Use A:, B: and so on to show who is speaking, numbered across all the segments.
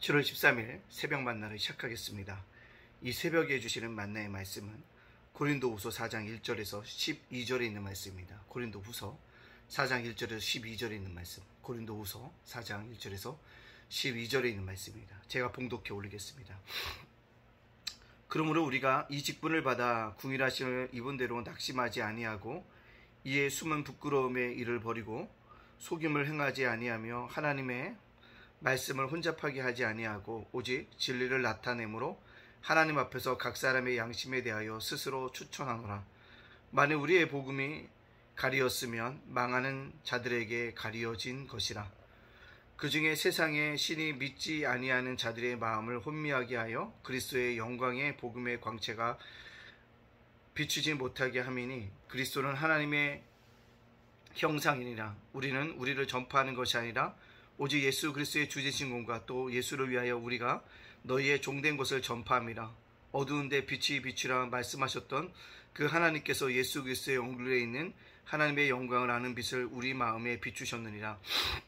A: 7월 13일 새벽 만나를 시작하겠습니다. 이 새벽에 주시는 만나의 말씀은 고린도후서 4장 1절에서 12절에 있는 말씀입니다. 고린도후서 4장 1절에서 12절에 있는 말씀. 고린도후서 4장 1절에서 12절에 있는 말씀입니다. 제가 봉독해 올리겠습니다. 그러므로 우리가 이 직분을 받아 궁일하심을 입은 대로 낙심하지 아니하고 이에 숨은 부끄러움의 일을 버리고 속임을 행하지 아니하며 하나님의 말씀을 혼잡하게 하지 아니하고 오직 진리를 나타내므로 하나님 앞에서 각 사람의 양심에 대하여 스스로 추천하노라. 만일 우리의 복음이 가리었으면 망하는 자들에게 가리어진 것이라. 그 중에 세상에 신이 믿지 아니하는 자들의 마음을 혼미하게 하여 그리스도의 영광의 복음의 광채가 비추지 못하게 함이니 그리스도는 하나님의 형상이니라. 우리는 우리를 전파하는 것이 아니라 오직 예수 그리스도의 주되신 공과 또 예수를 위하여 우리가 너희의 종된 것을 전파함이라. 어두운데 빛이 비추라 말씀하셨던 그 하나님께서 예수 그리스도의 얼굴에 있는 하나님의 영광을 아는 빛을 우리 마음에 비추셨느니라.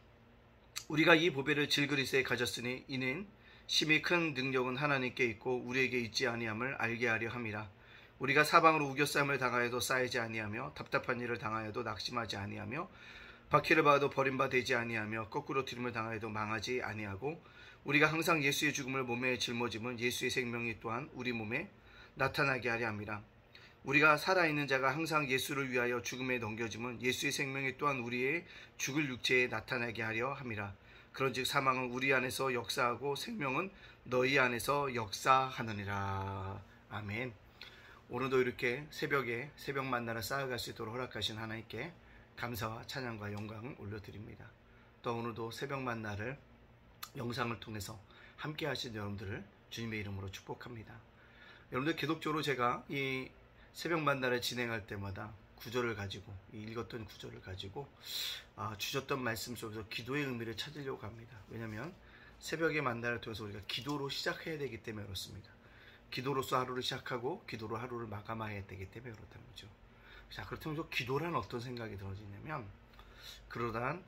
A: 우리가 이 보배를 질그리스에 가졌으니 이는 심히 큰 능력은 하나님께 있고 우리에게 있지 아니함을 알게 하려 함이라. 우리가 사방으로 우겨싸움을 당하여도 쌓이지 아니하며 답답한 일을 당하여도 낙심하지 아니하며 박해를 받아도 버림받아 되지 아니하며 거꾸로 들임을 당하여도 망하지 아니하고 우리가 항상 예수의 죽음을 몸에 짊어짐은 예수의 생명이 또한 우리 몸에 나타나게 하려 함이라. 우리가 살아있는 자가 항상 예수를 위하여 죽음에 넘겨짐은 예수의 생명이 또한 우리의 죽을 육체에 나타나게 하려 함이라. 그런즉 사망은 우리 안에서 역사하고 생명은 너희 안에서 역사하느니라. 아멘. 오늘도 이렇게 새벽에 새벽 만나를 쌓아갈 수 있도록 허락하신 하나님께 감사와 찬양과 영광을 올려드립니다. 또 오늘도 새벽 만나를 영상을 통해서 함께 하신 여러분들을 주님의 이름으로 축복합니다. 여러분들 계속적으로 제가 이 새벽 만나를 진행할 때마다 구절을 가지고 읽었던 구절을 가지고 주셨던 말씀 속에서 기도의 의미를 찾으려고 합니다. 왜냐하면 새벽의 만나를 통해서 우리가 기도로 시작해야 되기 때문에 그렇습니다. 기도로서 하루를 시작하고 기도로 하루를 마감해야 되기 때문에 그렇다는 거죠. 자, 그렇다면 기도란 어떤 생각이 들어지냐면 그러단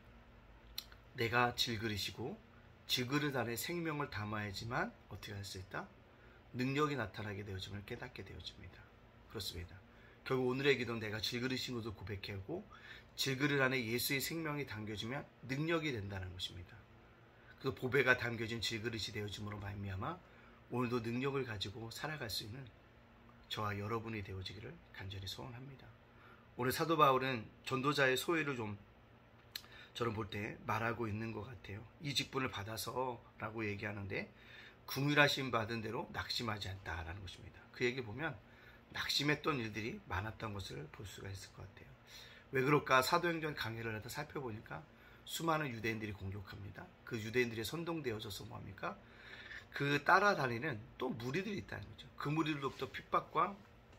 A: 내가 질그릇이고 질그릇 안에 생명을 담아야지만 어떻게 할 수 있다? 능력이 나타나게 되어짐을 깨닫게 되어집니다. 그렇습니다. 결국 오늘의 기도는 내가 질그릇인 것을 고백하고 질그릇 안에 예수의 생명이 담겨지면 능력이 된다는 것입니다. 그 보배가 담겨진 질그릇이 되어짐으로 말미암아 오늘도 능력을 가지고 살아갈 수 있는 저와 여러분이 되어지기를 간절히 소원합니다. 오늘 사도 바울은 전도자의 소회를 좀 저는 볼 때 말하고 있는 것 같아요. 이 직분을 받아서 라고 얘기하는데 궁일하심 받은 대로 낙심하지 않다라는 것입니다. 그 얘기 보면 낙심했던 일들이 많았던 것을 볼 수가 있을 것 같아요. 왜 그럴까? 사도행전 강의를 하다 살펴보니까 수많은 유대인들이 공격합니다. 그 유대인들이 선동되어져서 뭐합니까? 그 따라다니는 또 무리들이 있다는 거죠. 그 무리들로부터 핍박과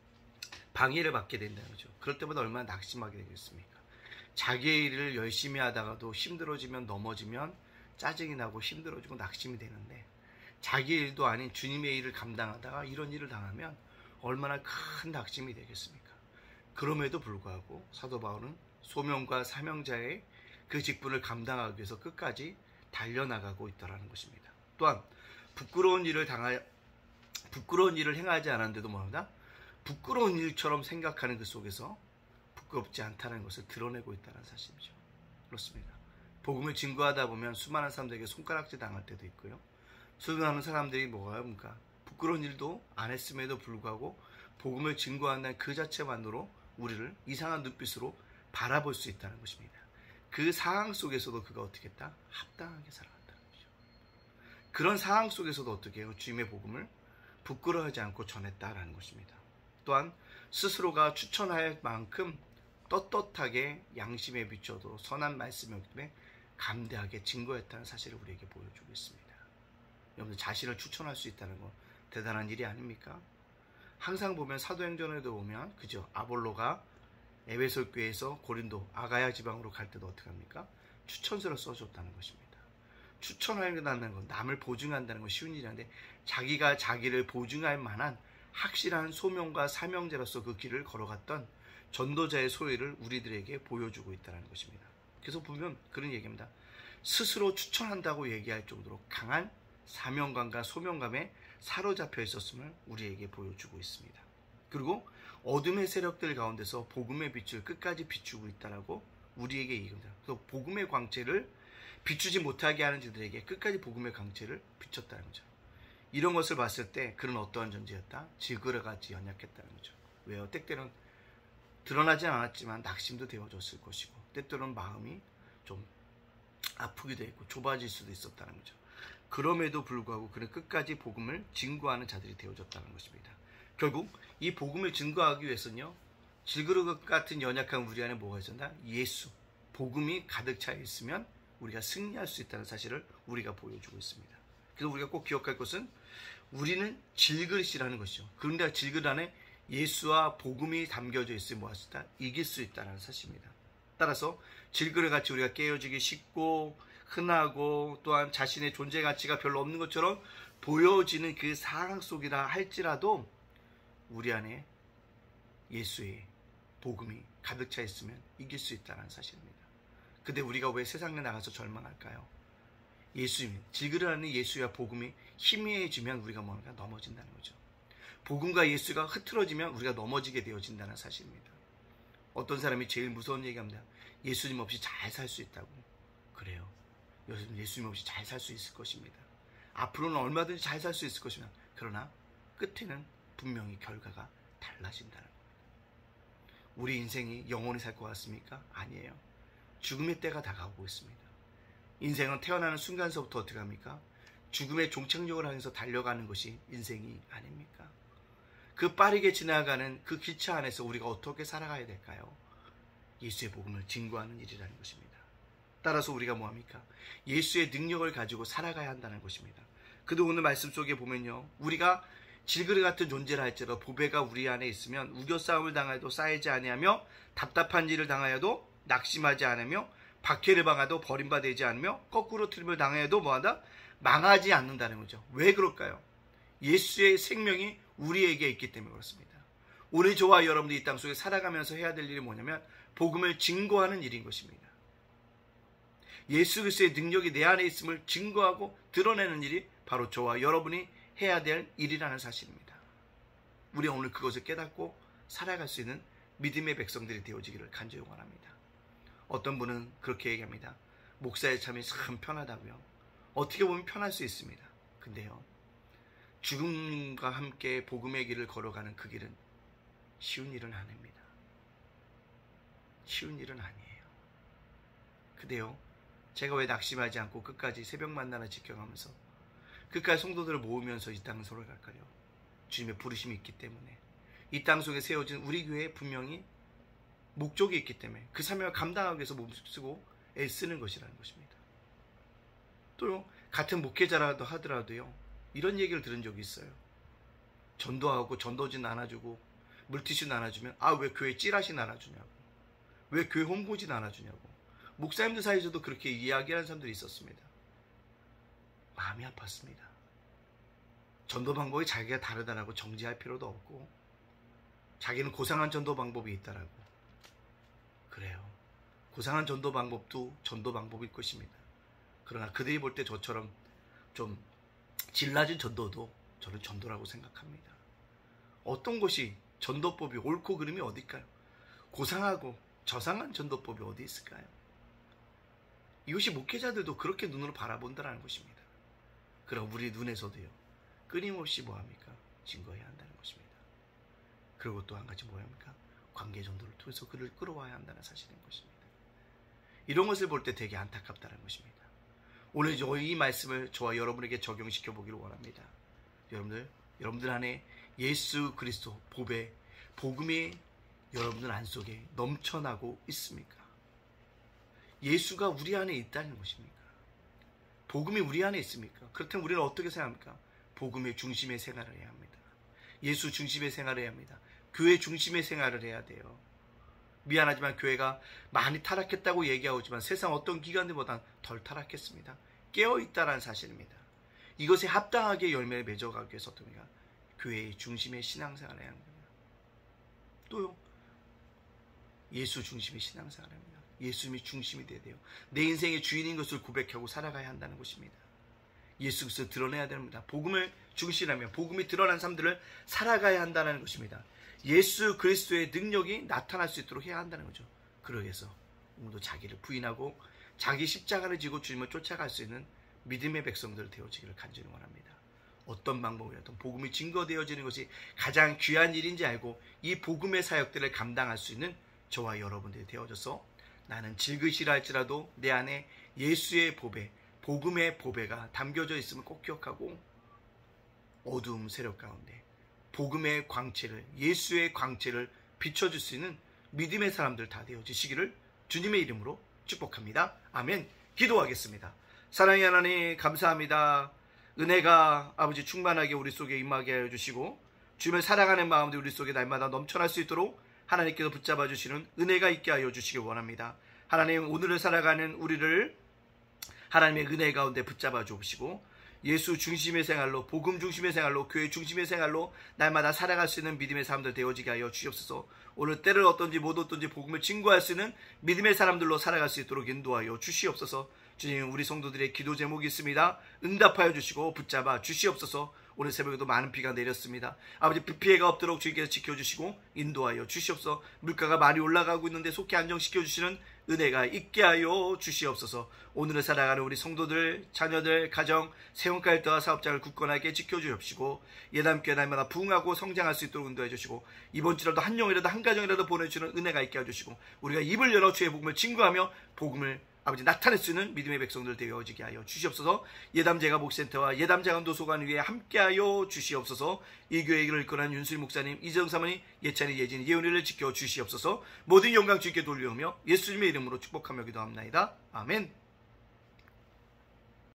A: 방해를 받게 된다는 거죠. 그럴 때마다 얼마나 낙심하게 되겠습니까? 자기의 일을 열심히 하다가도 힘들어지면 넘어지면 짜증이 나고 힘들어지고 낙심이 되는데 자기의 일도 아닌 주님의 일을 감당하다가 이런 일을 당하면 얼마나 큰 낙심이 되겠습니까? 그럼에도 불구하고 사도 바울은 소명과 사명자의 그 직분을 감당하기 위해서 끝까지 달려나가고 있다는 것입니다. 또한 부끄러운 일을 행하지 않았는데도 뭐하다? 부끄러운 일처럼 생각하는 그 속에서 부끄럽지 않다는 것을 드러내고 있다는 사실이죠. 그렇습니다. 복음을 증거하다 보면 수많은 사람들에게 손가락질 당할 때도 있고요. 수많은 사람들이 뭐가 부끄러운 일도 안 했음에도 불구하고 복음을 증거한다는 그 자체만으로 우리를 이상한 눈빛으로 바라볼 수 있다는 것입니다. 그 상황 속에서도 그가 어떻게 했다? 합당하게 살아갔다는 거죠. 그런 상황 속에서도 어떻게 해요? 주님의 복음을 부끄러워하지 않고 전했다라는 것입니다. 또한 스스로가 추천할 만큼 떳떳하게 양심에 비춰도 선한 말씀이었기 때문에 감대하게 증거했다는 사실을 우리에게 보여주고 있습니다. 여러분들 자신을 추천할 수 있다는 건 대단한 일이 아닙니까? 항상 보면 사도행전에도 보면 그죠? 아볼로가 에베소 교회에서 고린도 아가야 지방으로 갈 때도 어떻게 합니까? 추천서를 써줬다는 것입니다. 추천한다는 건 남을 보증한다는 건 쉬운 일이 아닌데 자기가 자기를 보증할 만한 확실한 소명과 사명자로서 그 길을 걸어갔던 전도자의 소회를 우리들에게 보여주고 있다는 것입니다. 그래서 보면 그런 얘기입니다. 스스로 추천한다고 얘기할 정도로 강한 사명감과 소명감에 사로잡혀 있었음을 우리에게 보여주고 있습니다. 그리고 어둠의 세력들 가운데서 복음의 빛을 끝까지 비추고 있다라고 우리에게 얘기합니다. 그래서 복음의 광채를 비추지 못하게 하는 자들에게 끝까지 복음의 광채를 비췄다는 거죠. 이런 것을 봤을 때 그는 어떠한 존재였다? 질그릇같이 연약했다는 거죠. 왜요? 때때로는 드러나지 않았지만 낙심도 되어졌을 것이고, 때때로는 마음이 좀 아프기도 했고 좁아질 수도 있었다는 거죠. 그럼에도 불구하고 그는 끝까지 복음을 증거하는 자들이 되어졌다는 것입니다. 결국 이 복음을 증거하기 위해서는요, 질그릇 같은 연약한 우리 안에 뭐가 있었나? 예수, 복음이 가득 차 있으면 우리가 승리할 수 있다는 사실을 우리가 보여주고 있습니다. 그래서 우리가 꼭 기억할 것은 우리는 질그릇이라는 것이죠. 그런데 질그릇 안에 예수와 복음이 담겨져 있으면 무엇이다? 이길 수 있다는 사실입니다. 따라서 질그릇같이 우리가 깨어지기 쉽고 흔하고 또한 자신의 존재 가치가 별로 없는 것처럼 보여지는 그 상황 속이라 할지라도 우리 안에 예수의 복음이 가득 차 있으면 이길 수 있다는 사실입니다. 근데 우리가 왜 세상에 나가서 절망할까요? 예수님, 질그릇 안에 예수와 복음이 희미해지면 우리가 뭔가 넘어진다는 거죠. 복음과 예수가 흐트러지면 우리가 넘어지게 되어진다는 사실입니다. 어떤 사람이 제일 무서운 얘기합니다. 예수님 없이 잘 살 수 있다고. 그래요. 예수님 없이 잘 살 수 있을 것입니다. 앞으로는 얼마든지 잘 살 수 있을 것입니다. 그러나 끝에는 분명히 결과가 달라진다는 겁니다. 우리 인생이 영원히 살 것 같습니까? 아니에요. 죽음의 때가 다가오고 있습니다. 인생은 태어나는 순간서부터 어떻게 합니까? 죽음의 종착역을 향해서 달려가는 것이 인생이 아닙니까? 그 빠르게 지나가는 그 기차 안에서 우리가 어떻게 살아가야 될까요? 예수의 복음을 증거하는 일이라는 것입니다. 따라서 우리가 뭐합니까? 예수의 능력을 가지고 살아가야 한다는 것입니다. 그도 오늘 말씀 속에 보면요, 우리가 질그릇 같은 존재라 할지라도 보배가 우리 안에 있으면 우겨싸움을 당하여도 쌓이지 아니하며 답답한 일을 당하여도 낙심하지 않으며 박해를 당하여도 버림받지 않으며 거꾸로 틀림을 당하여도 뭐한다? 망하지 않는다는 거죠. 왜 그럴까요? 예수의 생명이 우리에게 있기 때문에 그렇습니다. 오늘 저와 여러분들이 이 땅속에 살아가면서 해야 될 일이 뭐냐면 복음을 증거하는 일인 것입니다. 예수 그리스도의 능력이 내 안에 있음을 증거하고 드러내는 일이 바로 저와 여러분이 해야 될 일이라는 사실입니다. 우리가 오늘 그것을 깨닫고 살아갈 수 있는 믿음의 백성들이 되어지기를 간절히 원합니다. 어떤 분은 그렇게 얘기합니다. 목사의 삶이 참 편하다고요. 어떻게 보면 편할 수 있습니다. 근데요, 죽음과 함께 복음의 길을 걸어가는 그 길은 쉬운 일은 아닙니다. 쉬운 일은 아니에요. 근데요, 제가 왜 낙심하지 않고 끝까지 새벽 만나를 지켜가면서 끝까지 성도들을 모으면서 이 땅으로 갈까요? 주님의 부르심이 있기 때문에, 이 땅 속에 세워진 우리 교회에 분명히 목적이 있기 때문에 그 사명을 감당하기 위해서 몸쓰고 애쓰는 것이라는 것입니다. 또 같은 목회자라도 하더라도요, 이런 얘기를 들은 적이 있어요. 전도하고 전도진 나눠주고 물티슈 나눠주면 왜 교회 찌라시 나눠주냐고, 왜 교회 홍보지 나눠주냐고, 목사님들 사이에서도 그렇게 이야기하는 사람들이 있었습니다. 마음이 아팠습니다. 전도 방법이 자기가 다르다라고 정지할 필요도 없고, 자기는 고상한 전도 방법이 있다라고. 그래요. 고상한 전도 방법도 전도 방법일 것입니다. 그러나 그들이 볼 때 저처럼 좀 질 낮은 전도도 저는 전도라고 생각합니다. 어떤 것이 전도법이 옳고 그름이 어딜까요? 고상하고 저상한 전도법이 어디 있을까요? 이것이 목회자들도 그렇게 눈으로 바라본다는 것입니다. 그럼 우리 눈에서도요, 끊임없이 뭐합니까? 증거해야 한다는 것입니다. 그리고 또 한 가지 뭐합니까? 관계 전도를 통해서 그를 끌어와야 한다는 사실인 것입니다. 이런 것을 볼 때 되게 안타깝다는 것입니다. 오늘 이 말씀을 저와 여러분에게 적용시켜 보기를 원합니다. 여러분들 안에 예수 그리스도 복음이 여러분들 안 속에 넘쳐나고 있습니까? 예수가 우리 안에 있다는 것입니까? 복음이 우리 안에 있습니까? 그렇다면 우리는 어떻게 생각합니까? 복음의 중심의 생활을 해야 합니다. 예수 중심의 생활을 해야 합니다. 교회 중심의 생활을 해야 돼요. 미안하지만 교회가 많이 타락했다고 얘기하지만 세상 어떤 기관들보다 덜 타락했습니다. 깨어있다라는 사실입니다. 이것에 합당하게 열매를 맺어가기 위해서 어떻습니까? 교회의 중심의 신앙생활을 해야 합니다. 또요, 예수 중심의 신앙생활을 합니다. 예수님이 중심이 돼야 돼요. 내 인생의 주인인 것을 고백하고 살아가야 한다는 것입니다. 예수 그리스도 드러내야 됩니다. 복음을 중시하며 복음이 드러난 삶들을 살아가야 한다는 것입니다. 예수 그리스도의 능력이 나타날 수 있도록 해야 한다는 거죠. 그러기 위해서 오늘도 자기를 부인하고 자기 십자가를 지고 주님을 쫓아갈 수 있는 믿음의 백성들 되어지기를 간절히 원합니다. 어떤 방법이라도 복음이 증거되어지는 것이 가장 귀한 일인지 알고 이 복음의 사역들을 감당할 수 있는 저와 여러분들이 되어져서 나는 질그시라 할지라도 내 안에 예수의 보배, 복음의 보배가 담겨져 있음을 꼭 기억하고 어두움 세력 가운데 복음의 광채를, 예수의 광채를 비춰줄 수 있는 믿음의 사람들 다 되어지시기를 주님의 이름으로 축복합니다. 아멘. 기도하겠습니다. 사랑의 하나님 감사합니다. 은혜가 아버지 충만하게 우리 속에 임하게 하여 주시고 주님을 사랑하는 마음도 우리 속에 날마다 넘쳐날 수 있도록 하나님께서 붙잡아 주시는 은혜가 있게 하여 주시길 원합니다. 하나님 오늘을 살아가는 우리를 하나님의 은혜 가운데 붙잡아 주시고 예수 중심의 생활로, 복음 중심의 생활로, 교회 중심의 생활로 날마다 살아갈 수 있는 믿음의 사람들 되어지게 하여 주시옵소서. 오늘 때를 어떤지 못 어떤지 복음을 증거할 수 있는 믿음의 사람들로 살아갈 수 있도록 인도하여 주시옵소서. 주님, 우리 성도들의 기도 제목이 있습니다. 응답하여 주시고 붙잡아 주시옵소서. 오늘 새벽에도 많은 비가 내렸습니다. 아버지, 비 피해가 없도록 주님께서 지켜주시고 인도하여 주시옵소서. 물가가 많이 올라가고 있는데 속히 안정시켜 주시는 은혜가 있게 하여 주시옵소서. 오늘을 살아가는 우리 성도들, 자녀들, 가정, 세움가일터와 사업장을 굳건하게 지켜주옵시고 예담교회 날마다 부흥하고 성장할 수 있도록 인도해 주시고 이번 주라도 한 영이라도 한 가정이라도 보내주시는 은혜가 있게 해주시고 우리가 입을 열어 주의 복음을 증거하며 복음을 아버지 나타낼 수 있는 믿음의 백성들 되어지게 하여 주시옵소서. 예담제가 목센터와 예담자간도서관 위에 함께하여 주시옵소서. 이 교회를 이끌어낸 윤수리 목사님, 이정 사모님, 예찬이, 예진, 예은이를 지켜 주시옵소서. 모든 영광 주께 돌려오며 예수님의 이름으로 축복하며 기도합나이다. 아멘.